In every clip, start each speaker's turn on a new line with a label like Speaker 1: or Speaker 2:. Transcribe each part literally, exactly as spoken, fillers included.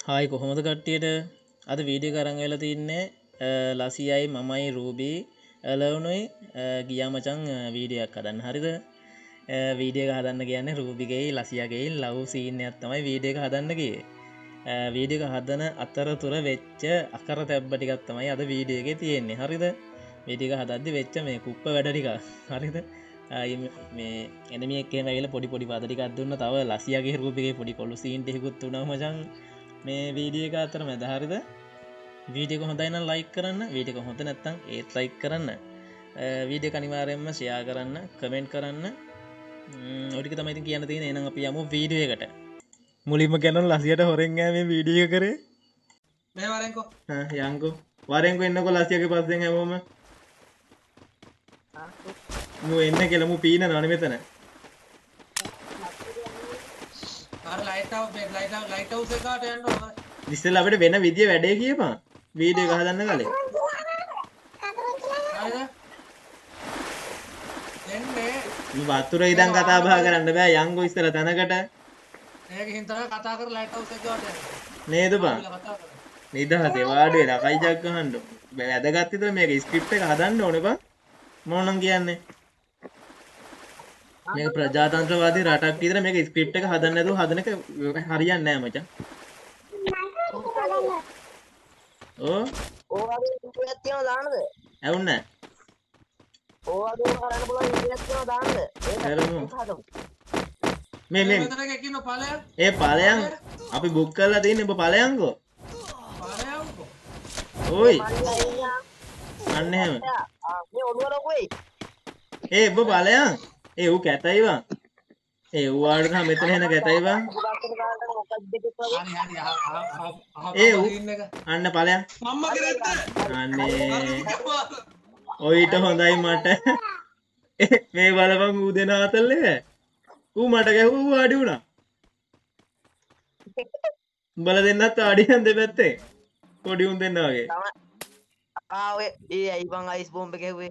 Speaker 1: Hi කොහොමද කට්ටියට අද වීඩියෝ කරන් වෙලා තින්නේ ලසියයි මමයි රූබී එලවුනුයි ගියා මචං වීඩියෝ එකක් හදන්න හරිද වීඩියෝ එක හදන්න කියන්නේ රූබිගෙයි ලසියගෙයි ලව් සීන් එකක් තමයි වීඩියෝ එක හදන්න ගියේ වීඩියෝ එක හදන අතරතුර වෙච්ච අකර තැබ්බ ටිකක් තමයි අද වීඩියෝ එකේ තියෙන්නේ හරිද වීඩියෝ එක හදද්දි වෙච්ච මේ කුප්ප වැඩ ටික හරිද මේ එනමිය එක්කම ඇවිල්ලා පොඩි පොඩි පද ටිකක් දුන්න තව ලසියගේ රූබිගේ පොඩි කොළු සීන් ටිකකුත් උනා මචං මේ වීඩියෝ එක අතර මැද හරිද වීඩියෝ එක හොඳයි නම් ලයික් කරන්න වීඩියෝ එක හොඳ නැත්නම් ඒත් ලයික් කරන්න වීඩියෝ එක අනිවාර්යයෙන්ම ෂෙයා කරන්න කමෙන්ට් කරන්න ඔය ටික තමයි ඉතින් කියන්න තියෙන්නේ එහෙනම් අපි යමු වීඩියෝ එකට මුලින්ම කියනවා ලසියට හොරෙන් ගෑ මේ වීඩියෝ එක කරේ
Speaker 2: මේ වරෙන්කෝ
Speaker 1: හා යන්කෝ වරෙන්කෝ එන්නකෝ ලසියගේ පස්සෙන් හැමෝම මු එන්න කියලා මු පීනනවනේ මෙතන
Speaker 2: අර lighthouse lighthouse lighthouse එකට යන්න ඕන.
Speaker 1: ඉස්සෙල්ලා අපිට වෙන විදිය වැඩේ කියපන් වීඩියෝ එක හදන්න කලින්.
Speaker 2: හරිද? එන්නේ
Speaker 1: මේ වතුර ඉදන් කතා බහ කරන්න බෑ යන්ගෝ ඉස්සෙල්ලා තැනකට.
Speaker 2: මේකෙන් තමයි කතා කර ලයිට් හවුස් එකට යන්න.
Speaker 1: නේද බං? නිදහසේ වාඩි වෙලා කයි ජග් ගහන්න. වැදගත් විතර මේක ස්ක්‍රිප්ට් එක හදන්න ඕනේ බං. මොනනම් කියන්නේ? මේක ප්‍රජාතන්ත්‍රවාදී රටක් විතර මේක ස්ක්‍රිප්ට් එක හදන්න නැතුව හදන එක හරියන්නේ නැහැ මචං. ඕ
Speaker 3: ඕවාගේ ඉන්ටර්නෙට් තියෙනවද දාන්නද?
Speaker 1: ඇවුන්නේ
Speaker 3: ඕවාගේ කරන්න පුළුවන් ඉන්ටර්නෙට් තියෙනවද දාන්නද?
Speaker 1: කරමු.
Speaker 3: හදමු.
Speaker 1: මේ මේ
Speaker 2: මෙතන එකින ඵලයක්
Speaker 1: ඒ ඵලයන් අපි බුක් කරලා තියෙන්නේ ඔබ ඵලයන්කෝ.
Speaker 2: ඵලයක්කෝ.
Speaker 1: ඕයි
Speaker 3: මල්ලියා ඉන්නා.
Speaker 1: අන්න එහෙම.
Speaker 3: ආ මේ ඔළුව ලොකුයි.
Speaker 1: ඒ ඔබ ඵලයන් ඒ ඌ කැතයි බං. ඒ ඌ ආවට තමයි මෙතන එන කැතයි බං.
Speaker 3: උදාස්තර ගන්නට මොකක්ද දෙකක් වගේ.
Speaker 2: හරි හරි අහ අහ
Speaker 1: ඒ
Speaker 2: අහ
Speaker 1: ඌ
Speaker 2: සීන් එක.
Speaker 1: අන්න ඵලයන්.
Speaker 2: මම්මා කරේත්
Speaker 1: අනේ ඔයිට හොඳයි මට. මේ බලපන් ඌ දෙන අතල් එක. ඌ මට ගැහුවා ඌ ආඩි වුණා. උඹලා දෙන්නත් ආඩියන් දෙපැත්තේ. පොඩි උන් දෙන්න වගේ.
Speaker 3: තමයි. ආ ඔය ඒ අයි බං අයිස් බෝම්බ එක හැව්වේ.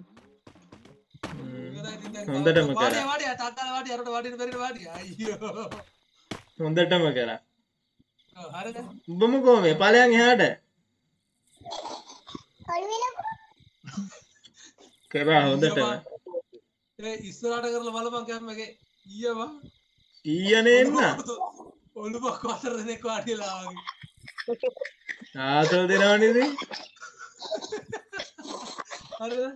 Speaker 1: හොඳටම කරා.
Speaker 2: වාඩි වාඩි තාත්තාලා වාඩි අරට වාඩින බැරිද වාඩි අයියෝ.
Speaker 1: හොඳටම කරා.
Speaker 2: ඔව් හරිද?
Speaker 1: උඹම කොහොමද ඵලයන් එහාට? කරා හොඳටම.
Speaker 2: ඒ ඉස්සරහට කරලා බලපන් කැම්මගේ ඊය බං.
Speaker 1: ඊයනේ එන්න.
Speaker 2: ඔළුවක් වතර දෙනෙක් වාඩිලා වගේ.
Speaker 1: ආතල් දෙනවනේ ඉතින්.
Speaker 2: හරිද?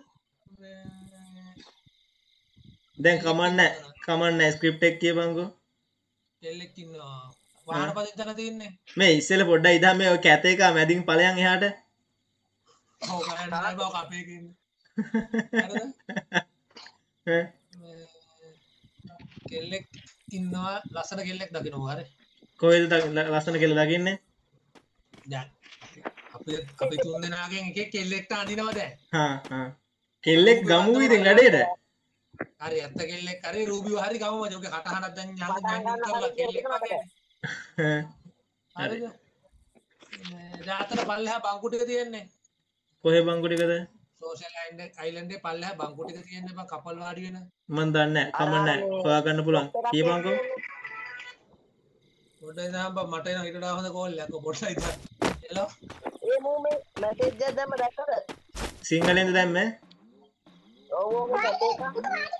Speaker 1: දැන් කමන්නේ කමන්නේ ස්ක්‍රිප්ට් එක කියපන්කෝ.
Speaker 2: කෙල්ලෙක් ඉන්නවා. වාහන පදින් තන තියන්නේ.
Speaker 1: මේ ඉස්සෙල්ලා පොඩ්ඩක් ඉදා මේ ඔය කැත එක මැදින් ඵලයන් එහාට.
Speaker 2: ඔව් ගහන්න නෑ බව කපේක ඉන්නේ. හරිද?
Speaker 1: ඈ
Speaker 2: කෙල්ලෙක් ඉන්නවා ලස්සන කෙල්ලෙක් දකිනවා හරි.
Speaker 1: කොහෙද ද- ලස්සන කියලා දකින්නේ?
Speaker 2: දැන් අපි අපි තුන් දෙනාගෙන් එකෙක් කෙල්ලෙක්ට අඳිනවා දැන්.
Speaker 1: හා හා. කෙල්ලෙක් ගමු ඉතින් වැඩේට.
Speaker 2: හරි ඇත්ත කෙල්ලෙක් හරි රූබිව හරි ගමු මචං. ඔගේ කටහඬක් දැන් යන්න යන්න කරලා කෙල්ලෙක් වගේ. හරිද? දැන් අතන පල්ලෙහා බංකු ටික තියෙන්නේ.
Speaker 1: කොහෙ බංගු ටිකද?
Speaker 2: සෝෂල් අයිලන්ඩේ පල්ලෙහා බංකු ටික තියෙන්නේ බං කපල් වාඩි වෙන.
Speaker 1: මන් දන්නේ නැහැ. කමන්නේ. හොයා ගන්න පුළුවන්. කියපන්කෝ.
Speaker 2: පොඩ්ඩයි දාන්න බං මට එන ඊට වඩා හොඳ කෝල් එකක් පොඩ්ඩයි දාන්න. හෙලෝ.
Speaker 3: ඒ මූ මේ මැසේජ් එකක් දැම්ම දැක්කද?
Speaker 1: සිංහලෙන්ද දැම්මේ?
Speaker 3: ඔව් ඔව් කටේ එක.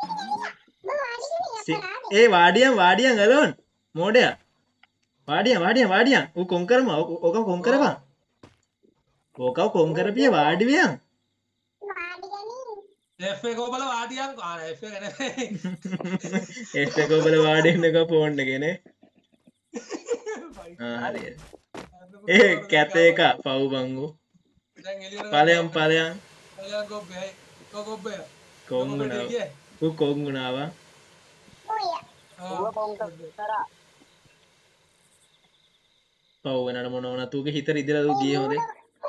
Speaker 1: සි- ඒ වාඩියන් වාඩියන් ගලවන්. මෝඩයා. වාඩියන් වාඩියන් වාඩියන්. ඌ කොන් කරම. ඕක කොන් කරපන්. ඕකව කොන් කරපිය වාඩි වියන්.
Speaker 2: F එක ඔබල වාඩියන් ආ F එක නෙමෙයි.
Speaker 1: එස් එක ඔබල වාඩි වෙන්න එක ෆෝන් එකේ නේ. ආ හරියට. ඒ කැත එක පව් බංගු.
Speaker 2: දැන් එළියට
Speaker 1: ඵලයන් ඵලයන්
Speaker 2: පල්ලෙහා ගොබ්බේ. කො ගොබ්බේ.
Speaker 1: කොන් වුණා. ඌ කොන් වුණාවා.
Speaker 3: ඌව පොම් කරා.
Speaker 1: පව් වෙනට මොන වුණත් ඌගේ හිත රිදලා ඌ ගියේ හොඳේ.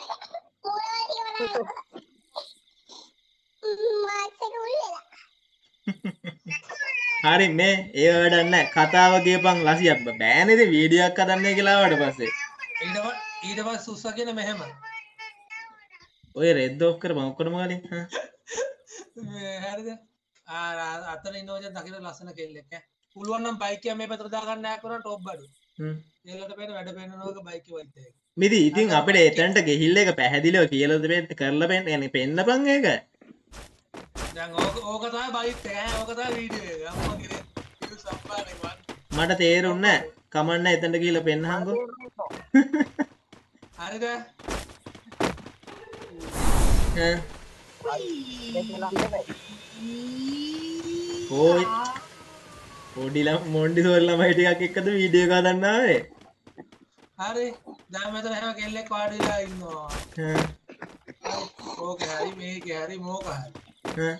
Speaker 1: හරි මේ ඒ වැඩක් නැහැ. කතාව කියපන් ලසියක් බෑ නේද වීඩියෝ එකක් හදන්නේ කියලා ආවට පස්සේ.
Speaker 2: ඊට පස්සේ ඊට පස්සේ සුස්සා කියන මෙහෙම.
Speaker 1: ඔය රෙඩ් ඔෆ් කරපන් ඔක්කොම ගාලින්. හා.
Speaker 2: මේ හරිද? ආ අතන ඉන්නවද දකින්න ලස්සන කෙල්ලෙක් ඈ. පුළුවන් නම් බයික් එක මේ පැත්තට දාගන්න ඈ කරන ටොප් බඩු. එලට පේන වැඩ පෙන්නනවක බයික් වයිත් එක.
Speaker 1: මිදි ඉතින් අපිට එතනට ගිහිල්ලා එක පැහැදිලිව කියලාද පෙන්න කරලා පෙන්න يعني පෙන්නපන් ඒක.
Speaker 2: දැන් ඕක ඕක තමයි බයික් එක ඈ ඕක තමයි වීඩියෝ එක. අම්මා කිරේ ඉරු සම්පාරේ වන්.
Speaker 1: මට තේරුන්නේ නැහැ. කමන්න එතනට ගිහිල්ලා පෙන්නහන්කෝ.
Speaker 2: හරිද?
Speaker 1: ඈ ඕයි පොඩි ළම මොන්ඩි සෝරි ළමයි ටිකක් එක්කද වීඩියෝ එක හදන්න ආවේ.
Speaker 2: හරි. දැන් මෙතන හැම කෙල්ලෙක් වාඩි වෙලා ඉන්නවා.
Speaker 1: ඈ
Speaker 2: ඕකේ හරි මේකේ හරි මොක හරි.
Speaker 1: ඈ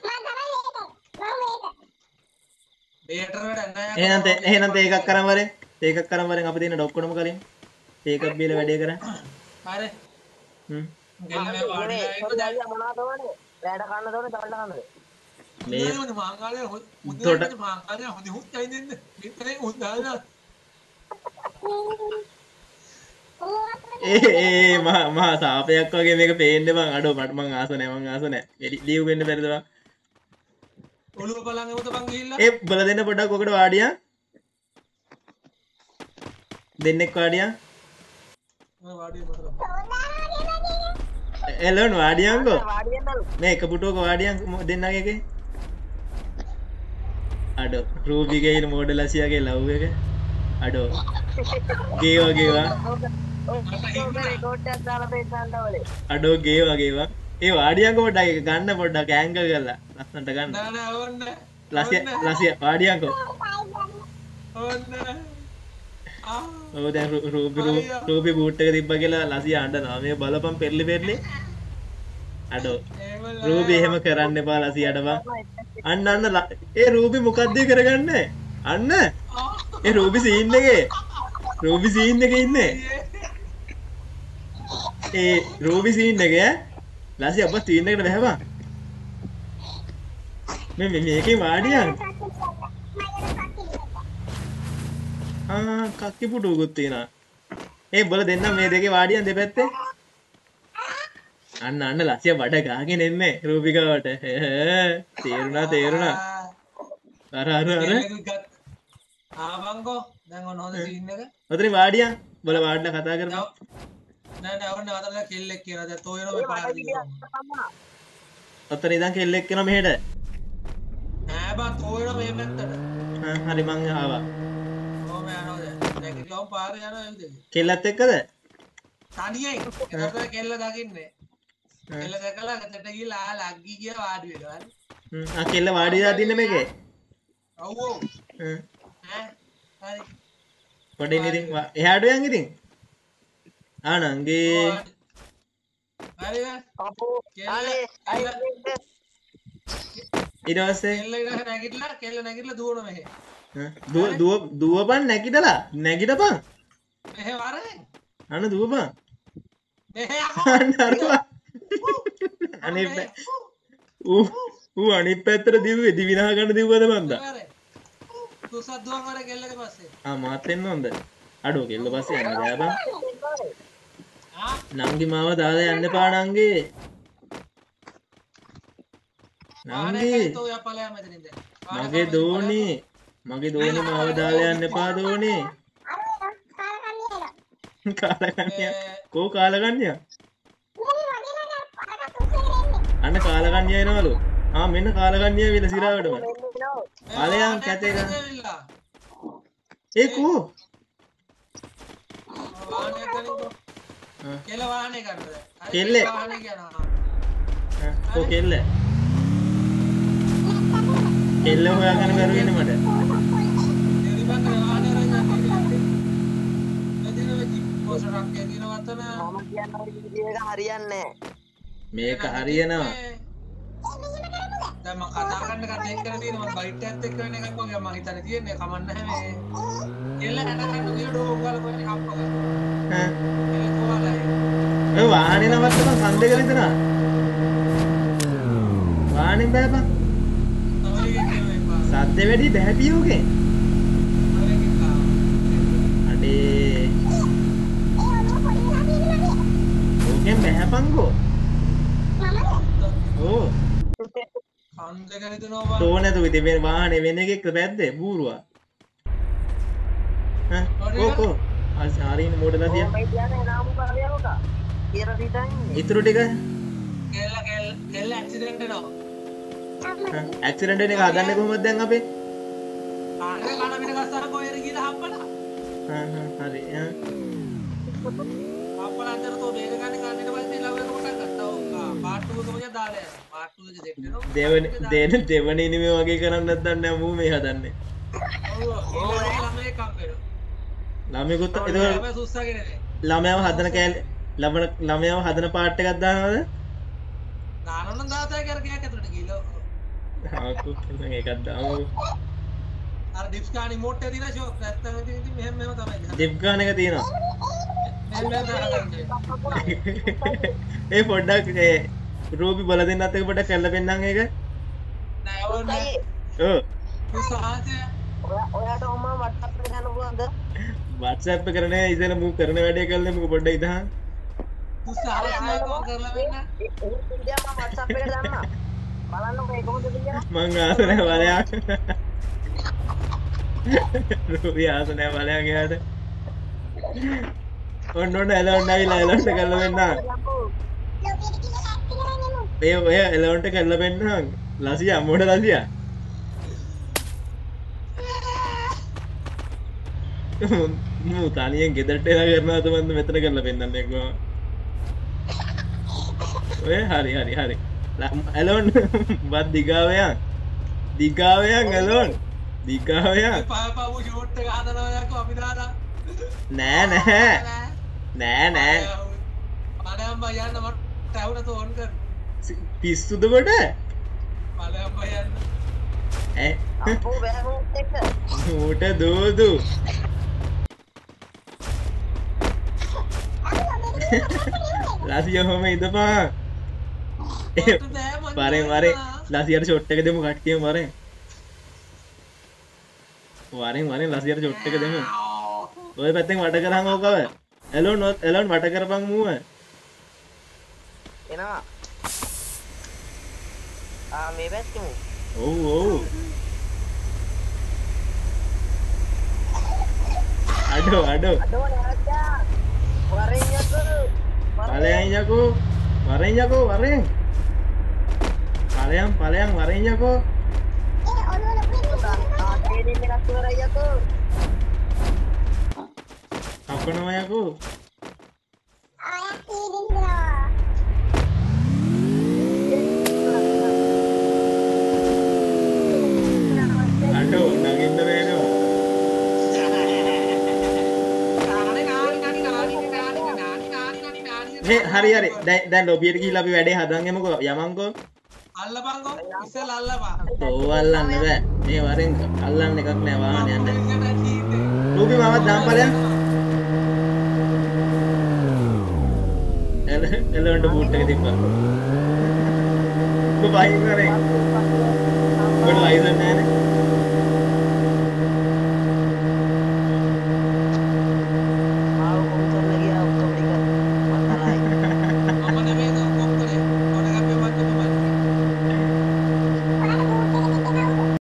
Speaker 2: බේටර් වැඩ නැහැ.
Speaker 1: එහෙනම් තේ එහෙනම් තේ එකක් කරන් වරෙන්. තේ එකක් කරන් වරෙන් අපි දෙන්න ඩොක්කොනම කලින්. තේ එකක් බීලා වැඩේ කරා.
Speaker 2: හරි.
Speaker 1: හ්ම්.
Speaker 2: එල්ලේ වාඩි වෙලා ඉන්න දැන්
Speaker 3: මොනවද ඕනේ? වැඩ කන්න ඕනේ, දවල්ට කන්නද?
Speaker 2: මේ මොන මාංගාලේ මුද්දට මාංගාලේ හොඳ හුත් අයින් දෙන්න. මෙතන හොඳාලා.
Speaker 1: ඒ ඒ මහා මහා සාපයක් වගේ මේක පේන්නේ බං. අඩෝ මට මං ආස නැහැ මං ආස නැහැ. ලියු වෙන්න බැරිද බං?
Speaker 2: ඔළුව බලන් එමුද බං ගිහිල්ලා?
Speaker 1: ඒ බල දෙන්න පොඩ්ඩක් ඔකට වාඩියා. දෙන්නෙක් වාඩියා.
Speaker 2: මම වාඩි වෙනවා.
Speaker 1: එලොන් වාඩියන්කෝ.
Speaker 3: වාඩි වෙන්නලු.
Speaker 1: මේ එක පුටුවක වාඩියන් දෙන්නගේ එකේ. අඩෝ රූබිගේ ඉන මොඩලසියාගේ ලව් එක. අඩෝ ගේවා ගේවා. අඩෝ ගේවා ගේවා. ඒ වාඩියන්කෝ පොඩ්ඩක් එක ගන්න පොඩ්ඩක් ඇන්ගල් කරලා ලස්සනට ගන්න.
Speaker 2: නෑ නෑ ඕන්න.
Speaker 1: ලසිය ලසිය වාඩියන්කෝ.
Speaker 2: ඕන්න. ආ
Speaker 1: ඔව් දැන් රූබි රූබි බූට් එක තිබ්බා කියලා ලසිය අඬනවා. මේ බලපන් පෙරලි පෙරලි. අඩෝ රූබි එහෙම කරන්න එපා ලසියට බං. අන්න අන්න ඒ රූබි මොකද්ද කරගන්නේ? අන්න ඒ රූබි සීන් එකේ රූබි සීන් එකේ ඉන්නේ. ඒ රූබි සීන් එකේ ඈ ලසිය අප්පා සීන් එකට බහැපන්. මේ මේකේ වාඩියන්. ආ කක්කි පුටුවකුත් තියෙනවා. ඒ බල දෙන්න මේ දෙකේ වාඩියන් දෙපැත්තේ. අන්න අන්න ලසිය බඩ ගාගෙන එන්නේ රූපිකාවට. තේරුණා තේරුණා. අර අර අර
Speaker 2: ආවංගෝ දැන් ඔන්න හොඳ සීන් එක.
Speaker 1: ඔතන වාඩියන් බල වාඩිලා කතා කරමු.
Speaker 2: නෑ නෑ ඔන්න අතල කෙල්ලෙක් කියනවා. දැන් තෝයන මේ පාර දිගට.
Speaker 1: ඔතන ඉඳන් කෙල්ලෙක් කෙනා මෙහෙට.
Speaker 2: නෑ බා තෝයන මේ පැත්තට.
Speaker 1: හා හරි මං ආවා.
Speaker 2: ඕම යනවා දැන්. නැගිටලා පාර යනවා එවිද?
Speaker 1: කෙල්ලත් එක්කද?
Speaker 2: තනියෙන්. ඒකට කෙල්ල දකින්නේ. කෙල්ල දැකලා අතට ගිහලා ආ ලග්ගි කියලා වාඩි වෙනවා. හරි.
Speaker 1: හ්ම් ආ කෙල්ල වාඩි වෙලා දින්න මේකේ.
Speaker 2: ඔව් ඔව්.
Speaker 1: හ්ම්
Speaker 2: ඈ හරි.
Speaker 1: පොඩේ ඉතින් එහාට යන් ඉතින්. ආනංගේ
Speaker 2: හරිද?
Speaker 3: අපෝ අනේ අයියේ
Speaker 1: ඊට පස්සේ
Speaker 2: කෙල්ල ඉඳලා නැගිටලා කෙල්ල නැගිටලා දුවන මෙහෙ.
Speaker 1: දුව දුව දුවපන් නැගිටලා නැගිටපන්.
Speaker 2: මෙහෙ වරෙන්.
Speaker 1: අන්න දුවපන්.
Speaker 2: මෙහෙ
Speaker 1: අන්න අරුවා. අනිත් ඌ ඌ අනිත් පැත්තට දිව්වේ දිවිනා ගන්න දිව්වද මන්දා.
Speaker 2: තුසත් දුවන් වර කෙල්ලගේ පස්සේ.
Speaker 1: ආ මාත් එන්න හොඳ. අඩෝ කෙල්ල පස්සේ යන්න බෑ බං.
Speaker 2: ආ
Speaker 1: නංගි මාව දාලා යන්න එපා නංගි. නංගි
Speaker 2: තෝ යා ඵලයා මෙතනින් දැන්.
Speaker 1: මගේ දෝණි මගේ දෝණි මාව දාලා යන්න එපා දෝණි. කාලකන්‍යා කෝ කාලකන්‍යා අන්න කාලකන්‍යා එනවලු. ආ මෙන්න කාලකන්‍යා විල සිරාවටම. ඵලයන් කැතේ ගන්න. ඒ කෝ
Speaker 2: වාහනේ ගනින්කෝ. කෙල්ල වාහනේ ගන්නද?
Speaker 1: කෙල්ල
Speaker 2: වාහනේ යනවා.
Speaker 1: කෝ කෙල්ල කෙල්ල හොයාගෙන කරුවෙන්නේ මට.
Speaker 2: දෙවිපන්ද වාහනේ අරන් යන්නේ. මෙදින වෙච්ච පොසරක් කියනවා තන.
Speaker 3: මම කියන්නේ මේක හරියන්නේ
Speaker 1: මේක හරියනවා.
Speaker 2: දැන් මම කතා කරන්න කතා කරලා තියෙනවා මම බයිට් එකත් එක්ක වෙන එකක් වගේ මම හිතන්නේ තියෙන්නේ කමන්න නැහැ මේ. කෙල්ල හැට ගන්න විඩෝ උගල කොහෙද කප්ප ගන්න.
Speaker 1: ඈ
Speaker 2: කෙල්ල කොහලයි.
Speaker 1: ඒ වාහනේ නවත්තපන් සන්දේ ගල ඉතන. වාහනේ බෑපන්. සද්ද වැඩි බෑපියෝගේ. අඩේ. ඕකෙන් බෑපන්කෝ. ඕ.
Speaker 2: සන්දේ ගල හිතනවා.
Speaker 1: තෝ නැතු ඉතින් වාහනේ වෙන එකෙක් පැද්දේ බූරුවා. ඈ ඕකෝ හරින මෝඩලා තිය
Speaker 3: මේ කියන්නේ නාම කරලියවක කියලා දිතන්නේ
Speaker 1: ඉතුරු ටික
Speaker 2: කෙල්ල කෙල්ල කෙල්ල ඇක්සිඩන්ට් වෙනවා
Speaker 1: ඇක්සිඩන්ට් එක හදන්නේ කොහොමද දැන් අපේ
Speaker 2: ආනේ කන පිට ගස්සන කොහෙර ගිහලා හම්බලා
Speaker 1: හා හා හරි ආ
Speaker 2: හම්බලා අතර තෝ මේක ගන්න ගන්න ඊට පස්සේ ලව් එක පටන් ගත්තා ඔව් පාර්ට් ටූ එක මගේ දාලා යනවා පාර්ට් ටූ එක සෙට් වෙනවා
Speaker 1: දෙවන දෙන දෙවන ඉනිමේ වගේ කරන්නත් දන්නේ මූ මේ හදන්නේ
Speaker 2: ඔව් ඊළඟ ළමයි කම් වෙනවා
Speaker 1: ළමයෙකුත් ඒක
Speaker 2: ළමයි සුස්සගෙන නේ
Speaker 1: ළමයාව හදන කෑලි ලබන ළමයාව හදන පාට් එකක් දානවද
Speaker 2: දානනම් දාතය කරකයක් ඇතුළට ගිහලා
Speaker 1: ආකු ඒකක් දාමු
Speaker 2: අර ඩිප්ස් ගාන ඉමෝට් එක දිනා ෂෝක් නැත්තම් ඉතින් ඉතින් මෙහෙම මෙහෙම තමයි
Speaker 1: ඩිප් ගාන එක තියෙනවා
Speaker 2: මෙහෙම මෙහෙම දාගන්නේ
Speaker 1: ඒ පොඩ්ඩක් ඒ රූපි බල දෙන්නත් එක පොඩ්ඩක් කරලා පෙන්නන්න ඒක
Speaker 2: නෑ ඕනේ
Speaker 1: ඔව්
Speaker 2: උසහාසය
Speaker 3: ඔයා ඔයාට ඔම්ම WhatsApp එකට ගන්න පුළුවන්ද
Speaker 1: WhatsApp එක කරන්නේ ඉතින් මූ කරන වැඩේ කළේ මූ පොඩ්ඩක් ඉදහන්
Speaker 2: උසහාසය කොහොම කරලා වෙන්න
Speaker 3: ඒ ඉන්දියා මම WhatsApp එකට දාන්න බලන්නකො ඒක කොහොමද කියලා
Speaker 1: මං ආස නැහැ බලයක් රූපි ආස නැහැ බලයක් එයාට ඔන්න ඔන්න එලවන්න ඇවිල්ලා එලවන්න කරලා වෙන්න ඒ ඔය එලවන්ට කරලා වෙන්න ලසියා මොඩ ලසියා මූ තනියෙන් ගෙදරට එලා කරනවා තමයි මෙතන කරලා පෙන්නන්නේ කොහොම ඔය හරි හරි හරි එලවන්න බත් දිගාවයන් දිගාවයන් එලවන්න දිගාවයන්
Speaker 2: පාපාවු ෂෝට් එක හදනවා යකෝ අපි දාලා
Speaker 1: නෑ නෑ නෑ නෑ
Speaker 2: මඩම්බා යන්න මට ඇහුණ තෝ ඔන් කර
Speaker 1: පිස්සුද කොට
Speaker 2: මඩම්බා යන්න
Speaker 1: ඈ
Speaker 3: අපෝ බෑමුත් එක්ක
Speaker 1: ඌට දෝදු ලසිය හොම ඉදපා පරෙන් වරේ ලසියට ෂොට් එක දෙමු කට්ටියම වරෙන් වරෙන් වරෙන් ලසියට ෂොට් එක දෙමු ඔය පැත්තෙන් වට කරන් ඕකව එලෝන් එලෝන් වට කරපන් මූව
Speaker 3: එනවා ආ මේ පැත්තෙමු
Speaker 1: ඔව් ඔව් අඩෝ අඩෝ
Speaker 3: අඩෝ නෑරච්චා වරෙන් යකෝ
Speaker 1: පලයන් යකෝ වරෙන් යකෝ වරෙන් පලයන් පලයන් වරෙන් යකෝ
Speaker 3: ආතේ දෙන්න එකක් ඉවරයි යකෝ
Speaker 1: කපනවා යකෝ අඩෝ නගින්න බෑනවා මේ හරි හරි දැන් දැන් ලොබියට ගිහිල්ලා අපි වැඩේ හදන් යමුකෝ යමන්කෝ
Speaker 2: අල්ලපන්කෝ ඉස්සෙල්ලා අල්ලපන්
Speaker 1: ඕව අල්ලන්න බෑ මේ වරෙන් අල්ලන්න එකක් නෑ වාහනේ යන්න රූපි මමත් දාම් ඵලයන් එල එලවන්ට බූට් එක තිබ්බා ඔබ බයි කරේ ඔබ ලයිසන් නෑනේ